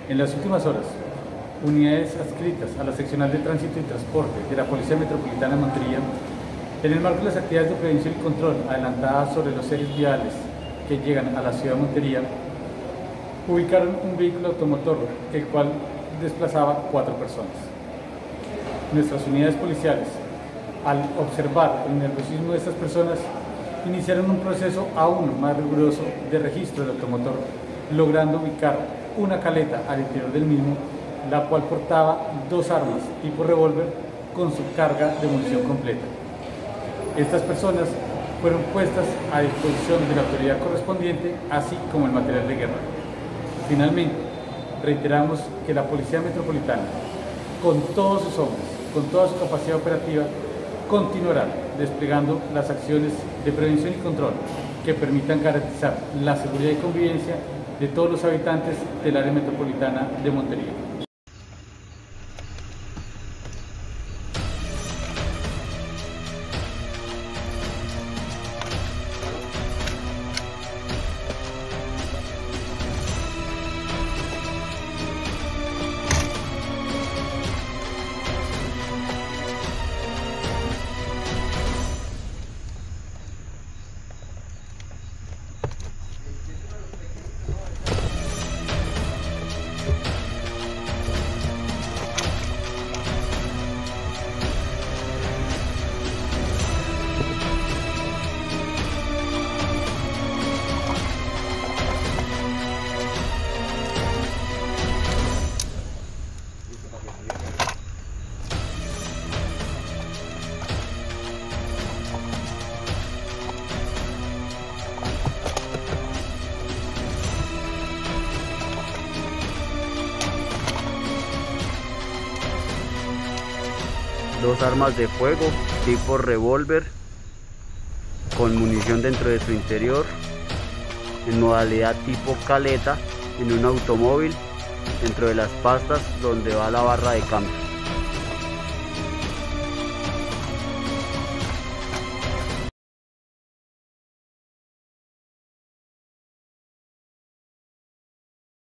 En las últimas horas, unidades adscritas a la Seccional de Tránsito y Transporte de la Policía Metropolitana de Montería, en el marco de las actividades de prevención y control adelantadas sobre los ejes viales que llegan a la ciudad de Montería, ubicaron un vehículo automotor, el cual desplazaba 4 personas. Nuestras unidades policiales, al observar el nerviosismo de estas personas, iniciaron un proceso aún más riguroso de registro del automotor, logrando ubicar una caleta al interior del mismo, la cual portaba 2 armas tipo revólver con su carga de munición completa. Estas personas fueron puestas a disposición de la autoridad correspondiente, así como el material de guerra. Finalmente, reiteramos que la Policía Metropolitana, con todos sus hombres, con toda su capacidad operativa, continuará desplegando las acciones de prevención y control que permitan garantizar la seguridad y convivencia de todos los habitantes del área metropolitana de Montería. Dos armas de fuego tipo revólver con munición dentro de su interior, en modalidad tipo caleta, en un automóvil dentro de las pastas donde va la barra de cambio.